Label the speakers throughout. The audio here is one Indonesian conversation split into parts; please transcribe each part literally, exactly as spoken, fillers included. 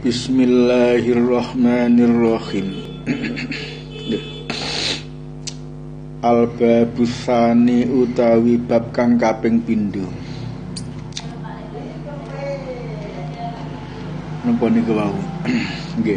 Speaker 1: Bismillahirrahmanirrahim. Al-babusani utawi bab kang kaping pindho. Napa niku wau? Nggih.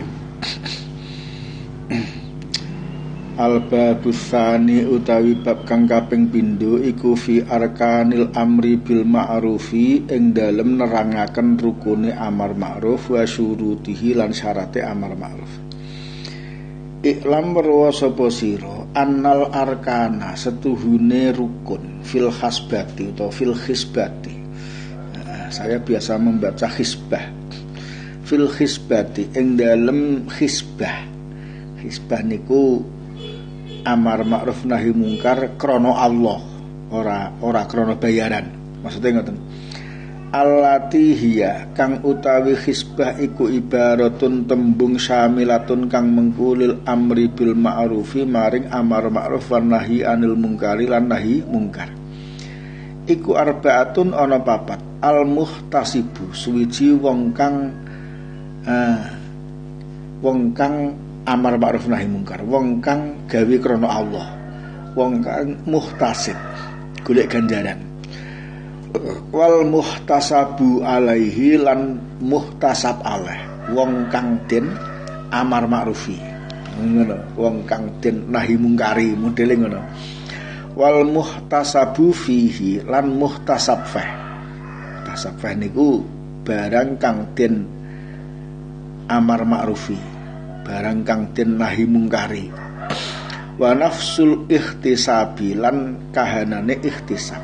Speaker 1: Al-babusani utawi bab kang kaping pindho iku fi arkanil amri bil ma'rufi, ing dalem nerangaken rukune amar ma'ruf wa syurutihi lan syarate amar ma'ruf. Iklam weruh sapa sira annal arkana setuhune rukun fil hasbati atau fil hisbati. Nah, saya biasa membaca hisbah. Fil hisbati ing dalem hisbah. Hisbah niku amar ma'ruf nahi mungkar krono Allah, ora ora krono bayaran. Maksudnya ngoten. Allati hiya kang utawi hisbah iku ibaratun tembung syamilatun kang mengkulil amri bil ma'rufi maring amar ma'ruf wan nahi anil mungkari lan nahi mungkar. Iku arbaatun ana papat. Al muhtasibu suwiji wong kang uh, wong kang amar ma'ruf nahi mungkar, wong kang gawe krana Allah, wong kang muhtasib golek ganjaran. Wal muhtasabu alaihi lan muhtasab alaih, wong kang den amar ma'rufi, ngono, wong kang den nahi mungkari, modele ngono. Wal muhtasabu fihi lan muhtasab fah. Muhtasab fah niku barang kang den amar ma'rufi, barang kang den nahi mungkari. Wa nafsul ikhtisabi lan kahanane ikhtisab.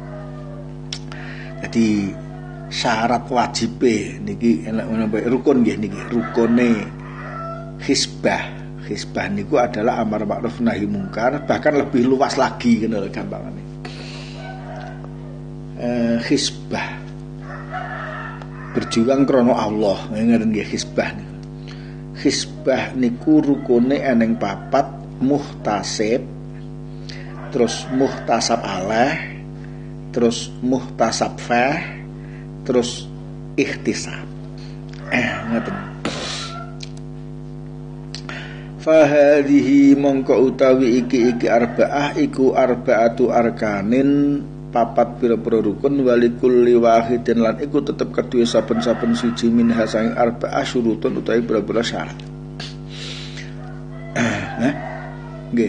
Speaker 1: Jadi syarat wajibe niki enak menapa rukun nggih niki rukune hisbah. Hisbah niku adalah amar ma'ruf nahi mungkar, bahkan lebih luas lagi ngono gampangane. Eh hisbah berjuang krana Allah, ngoten nggih hisbah niku. Hisbah niku rukune eneng papat, muhtasib, terus muhtasab alaih, terus muhtasab fah, terus ikhtisab. Eh ngoten. Fahadhihi mongko utawi iki-iki arba'ah iku arba'atu arkanin, papat pira-pira rukun, walikulli wahidin lan iku tetep kedue saben-saben siji minha saing arba'ah syurutun utawi pira-pira syarat. Eh nggih.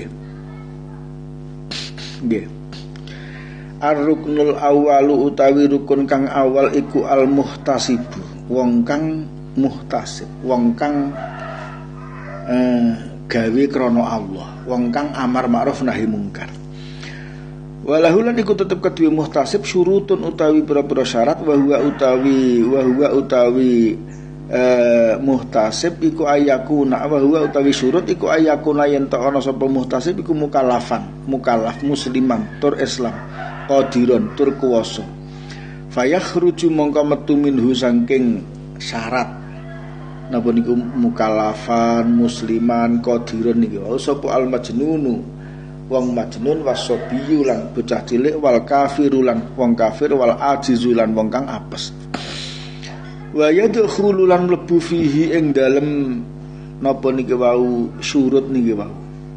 Speaker 1: Nggih. Ar-ruknul awalu utawi rukun kang awal iku al-muhtasibu, wong kang muhtasib, wong kang eh, gawe krana Allah, wong kang amar ma'ruf nahi mungkar. Walahulan iku tetep kedue muhtasib syurutun utawi pira-pira syarat, wa huwa utawi wa huwa utawi eh, muhtasib iku ayakuna, wa huwa utawi syurut iku ayakuna yen ta ana sapa muhtasib iku mukallafan, mukallaf musliman tur Islam, qadiron tur kuwasa. Fayakhruju mongko metu minhu saking syarat napa niku mukallafan musliman qadiron niki sapa al majnunu wong majnun wasobiyu lan bocah cilik, wal kafiru lan wong kafir, wal ajizu lan wong kang apes. Wa yadkhulu lan mlebu fihi ing dalem napa niki wau syurut niki wau.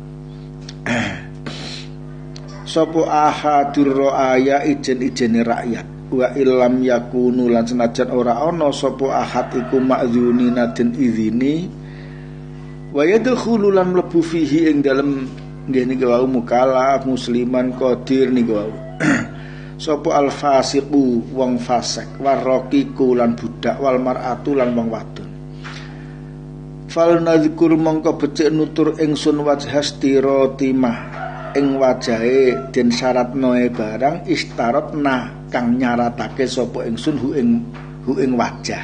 Speaker 1: Sapa ahadur ra'aya ijen-ijene rakyat, wa illam yakunu lan senajan ora ana sapa ahad iku ma'dzunina den izini, wa yadkhulu lan mlebu fihi ing dalem nggih niki wau mukallaf musliman qadir niki wau. Sapa al fasiqu wong fasik, warraqiqu lan budak, wal mar'atu lan wong wadon. Fal nadzkur mongko becik nutur ingsun wajhastirotimah ing wajahe den syaratnoe barang istaratna kang nyaratake sapa ingsun hu ing hu ing wajah.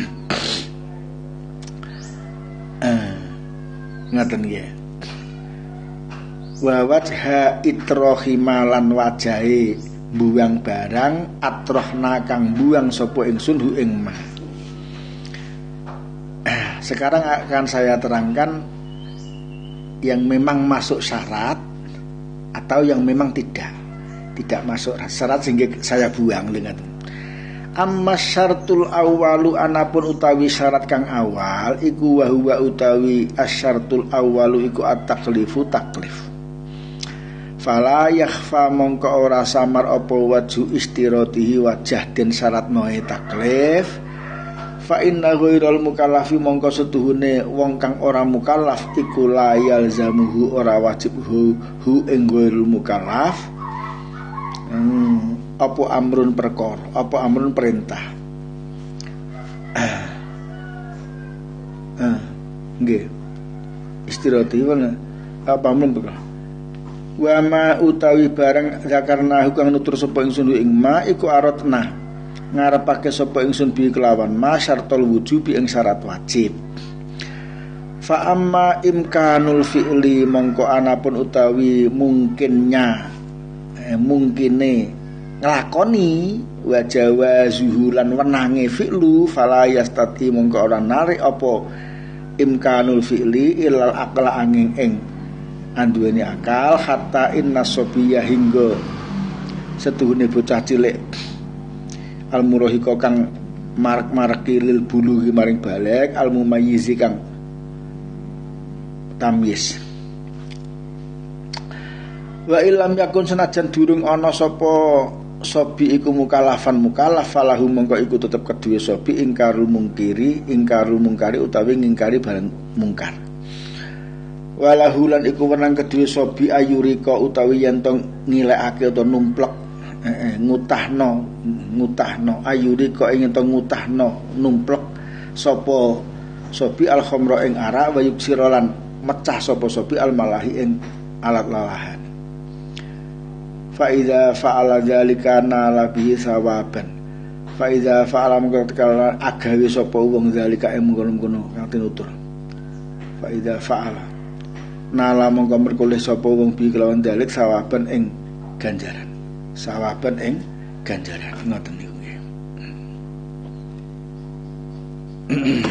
Speaker 1: eh ngaten nggih. Wa wajha itrohimalan wajahe buang barang atrohna kang buang sapa ingsun hu ing ma. eh, sekarang akan saya terangkan yang memang masuk syarat atau yang memang tidak tidak masuk syarat sehingga saya buang. Dengan Amma syartul awalu anapun utawi syarat kang awal iku wa huwa utawi asyartul awalu iku at-taklifu taklif. Fala yakhfa mongko ora samar apa wajhu istiratihi wajah den syarat noe taklif. Fa inna ghairal mukallafi mongko setuhune wong kang ora mukallaf iku la yalzamuhu ora wajib hu, hu ing ghairul mukallaf. Hmm. Apa amrun perkara, apa amrun perintah. Ah, nggih. Istirati wala apa amrun perkara. Wa ma utawi barang zakarna kang nutur sapa ingsun ing ma iku aratna. Ngarepake sapa ingsun bi kelawan ma syartul wujubi ing syarat wajib. Fa amma imkanul fi'li mongko anapun utawi mungkinnya eh, mungkine nglakoni wa jawazuhu lan wenange fi'lu fala yastati mongko ora narik apa imkanul fi'li ilal aqla angin ing anduweni akal hatta inna sobiyah hingga setuhune bocah cilik al murahika kang marak-maraki lil bulughi maring balik al mumayyizi kang tamyiz. Wa illam yakun senajan durung ana sapa sobi iku mukalafan mukalaf falahu mongko iku tetep kedue sobi ingkarul mungkiri ingkarul mungkari utawi ngingkari barang mungkar. Walahu lan iku wenang kedue sobi ayurika utawi yen to ngilekake utawa numplek eh, ngutahno ngutahno ayurika ing to ngutahno numplek sapa sobi al khamra ing arak wa yuksira lan mecah sapa sobi al malahi ing alat lalahan. Fa iza fa'ala dzalika nala bihi sawaban. Fa iza fa'ala mengkala agawe sapa wong dzalika ing mungkon-mungkon kang tinutur. Fa iza fa'ala nala mongko merkoleh sapa wong bi kelawan dzalik sawaban ing ganjaran. Sawaban ing ganjaran ngoten niku nggih.